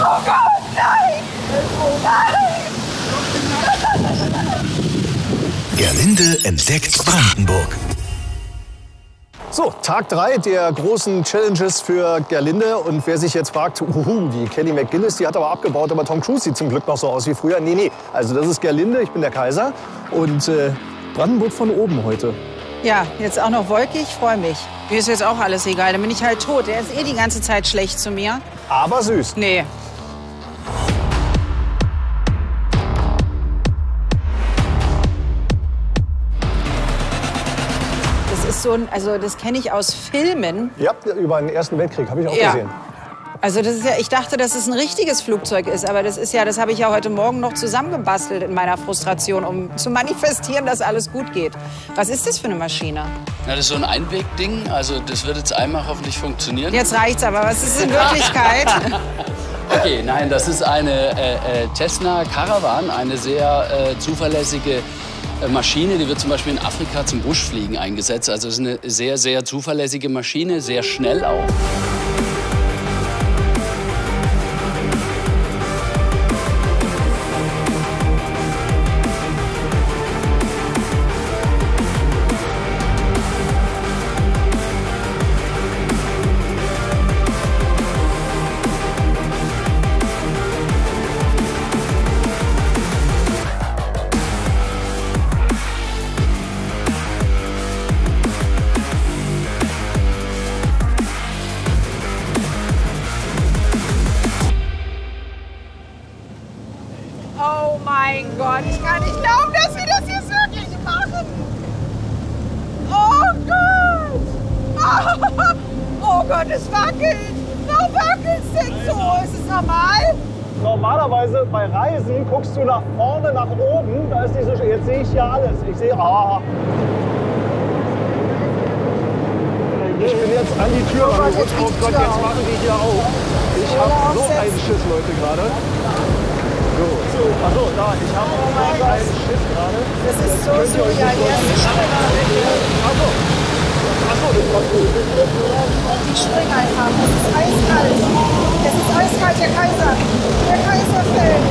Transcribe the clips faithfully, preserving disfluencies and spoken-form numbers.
Oh Gott, nein! Nein! Gerlinde entdeckt Brandenburg. So, Tag drei der großen Challenges für Gerlinde. Und wer sich jetzt fragt, uhu, die Kelly McGillis, die hat aber abgebaut, aber Tom Cruise sieht zum Glück noch so aus wie früher. Nee, nee, also das ist Gerlinde, ich bin der Kaiser. Und äh, Brandenburg von oben heute. Ja, jetzt auch noch wolkig, ich freue mich. Mir ist jetzt auch alles egal, dann bin ich halt tot. Er ist eh die ganze Zeit schlecht zu mir. Aber süß. Nee. Das ist so ein, also das kenne ich aus Filmen. Ja, über den Ersten Weltkrieg habe ich auch Ja. gesehen. Also das ist ja, ich dachte, dass es ein richtiges Flugzeug ist, aber das ist ja, das habe ich ja heute Morgen noch zusammengebastelt in meiner Frustration, um zu manifestieren, dass alles gut geht. Was ist das für eine Maschine? Ja, das ist so ein Einwegding, also das wird jetzt einmal hoffentlich funktionieren. Jetzt reicht's aber, was ist in Wirklichkeit? Okay, nein, das ist eine äh, äh, Cessna Caravan, eine sehr äh, zuverlässige äh, Maschine. Die wird zum Beispiel in Afrika zum Buschfliegen eingesetzt. Also es ist eine sehr, sehr zuverlässige Maschine, sehr schnell auch. Oh mein Gott, ich kann nicht glauben, dass wir das jetzt wirklich machen. Oh Gott! Oh Gott, es wackelt. Warum wackelt es denn so? Ist es normal? Normalerweise bei Reisen guckst du nach vorne, nach oben. Da ist diese, jetzt sehe ich ja alles. Ich sehe, ah. Ich bin jetzt an die Tür. Oh Gott, und jetzt oh geht die Gott, Tür jetzt auf. machen die hier auf. Ich Oder habe so aufsetzen. einen Schiss, Leute, gerade. So. Achso, da, ich habe Oh mein Gott. einen Schiss gerade. Das ist so könnt ihr euch surreal. nicht Die ersten Schritte. Achso. Achso, das war gut. Die springen einfach. Es ist eiskalt. Es ist eiskalt, der Kaiser. Der Kaiser fällt.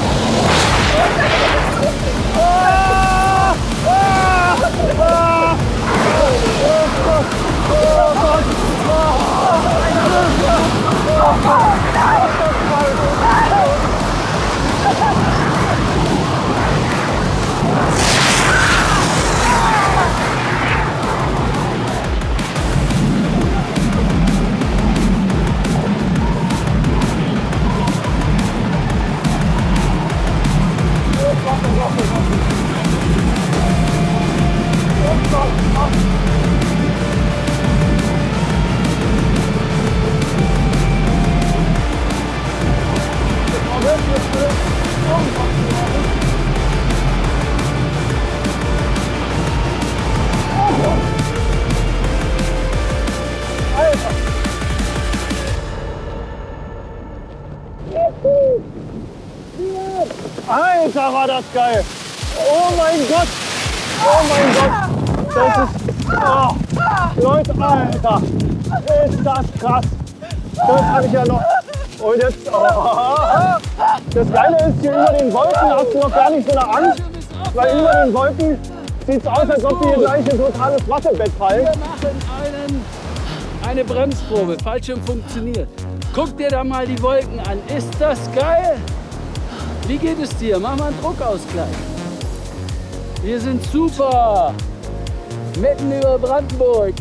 Alter, war das geil! Oh mein Gott! Oh mein Gott! Das ist... Oh, Leute, Alter! Ist das krass! Das habe ich ja noch... Und jetzt... Oh. Das Geile ist, hier über den Wolken hast du noch gar nicht so eine Angst, weil über den Wolken sieht es aus, als ob wir hier gleich in ein totales Wattebett fallen. Wir machen einen, eine Bremsprobe. Fallschirm funktioniert. Guck dir da mal die Wolken an. Ist das geil? Wie geht es dir? Mach mal einen Druckausgleich. Wir sind super. Mitten über Brandenburg.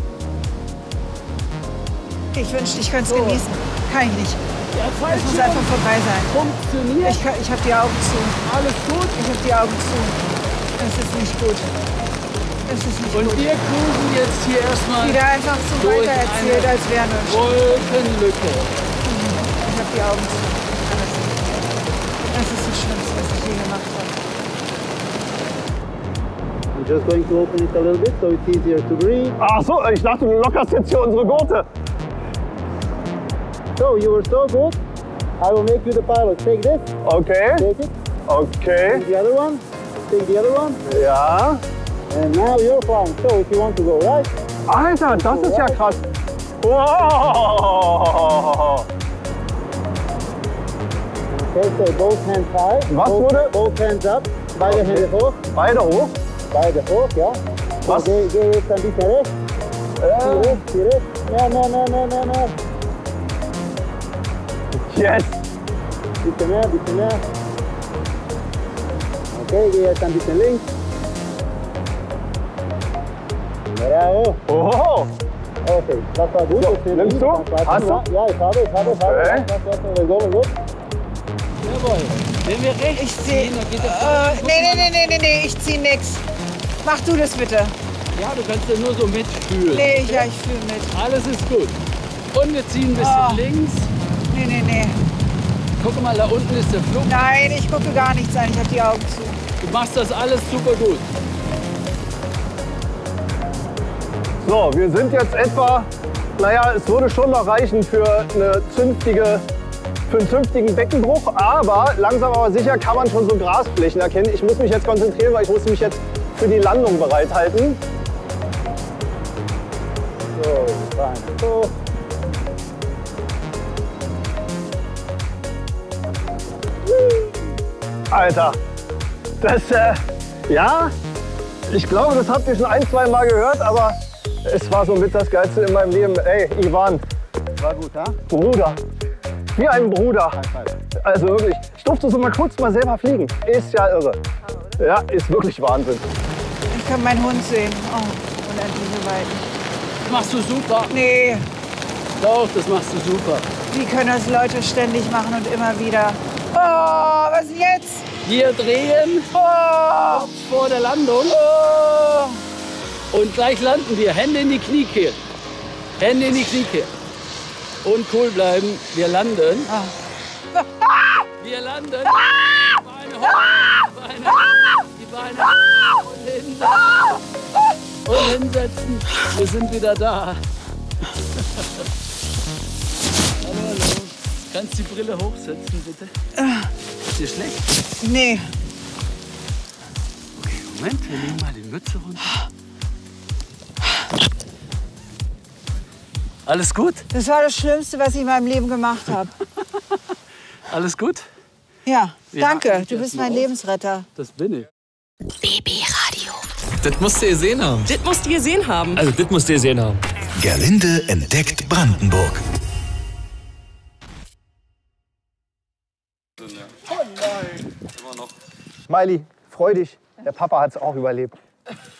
Ich wünschte, ich könnte es So. genießen. Kann ich nicht. Der Es muss Fallschirm einfach vorbei sein. funktioniert. Ich, kann- ich habe die Augen zu. Alles gut. Ich habe die Augen zu. Es ist nicht gut. Es ist nicht Und gut. wir cruisen jetzt hier erstmal Wieder einfach so durch weiter erzählt, eine als wäre nichts. Wolkenlücke. Ich habe die Augen zu. Alles. Das ist das Schlimmste, was ich je gemacht habe. I'm just going to open it a little bit so it's easier to breathe. Ach so, ich dachte, du lockerst jetzt hier unsere Gurte. So, you were so good. I will make you the pilot. Take this, Okay, take it. okay, Take the other one. Take the other one. ja. And now you're flying. So if you want to go right, Alter, das ist ja krass. Wow. Okay, so both hands high. Was both, wurde? Both hands up. Beide Okay. Hände hoch. Beide hoch. Beide hoch, ja. So, Was? geh, geh jetzt ein bisschen rechts. Äh, Rechts, rechts. Mehr, mehr, mehr, mehr, mehr, mehr. yes. Bisschen mehr, bisschen mehr. Okay, geh jetzt ein bisschen links. Bravo. Oh. Okay, das war gut. So, Jetzt nimmst links. du? Dann warte Hast mal. du? Ja, ich habe, ich habe, ich habe. Okay. Warte, warte, warte. Go, go. Jawohl. Wenn wir rechts Ich sehe. ziehen, dann geht der Äh, falsche nee, nee, nee, nee, nee, nee, ich zieh nix. Mach du das bitte. Ja, du kannst ja nur so mitspülen. Nee, ich, ja, ich fühle mit. Alles ist gut. Und wir ziehen ein bisschen Ah. links. Nee, nee, nee. Guck mal, da unten ist der Flug. Nein, ich gucke gar nichts an. Ich habe die Augen zu. Du machst das alles super gut. So, wir sind jetzt etwa, naja, es würde schon noch reichen für, eine zünftige, für einen zünftigen Beckenbruch, aber langsam aber sicher kann man schon so Grasflächen erkennen. Ich muss mich jetzt konzentrieren, weil ich muss mich jetzt für die Landung bereithalten. So, Beine hoch. Alter, das, äh, ja, ich glaube, das habt ihr schon ein, zwei Mal gehört, aber es war so mit das Geilste in meinem Leben. Ey, Ivan, War gut, ha? Bruder, wie ein Bruder. Also wirklich, ich durfte so mal kurz mal selber fliegen. Ist ja irre. Ja, ist wirklich Wahnsinn. Ich kann meinen Hund sehen. Oh, unendliche Weiten. Das machst du super. Nee, Doch, das machst du super. wie können das Leute ständig machen und immer wieder? Oh, was ist jetzt? Wir drehen Oh, vor der Landung oh. und gleich landen wir. Hände in die Kniekehle. Hände in die Kniekehle. Und cool bleiben. Wir landen. Ah. Wir landen. Die Beine hoch. Die Beine, die Beine und hinsetzen. Und hinsetzen. Wir sind wieder da. Hallo, hallo. Kannst die Brille hochsetzen, bitte? Ist dir schlecht? Nee. Okay, Moment, wir nehmen mal die Mütze runter. Alles gut? Das war das Schlimmste, was ich in meinem Leben gemacht habe. Alles gut? Ja, Wir danke. haken dich Du bist erst mal mein aus. Lebensretter. Das bin ich. Das musst ihr gesehen haben. Das musst ihr gesehen haben. Also, das musst ihr gesehen haben. Gerlinde entdeckt Brandenburg. Miley, freu dich. Der Papa hat es auch überlebt.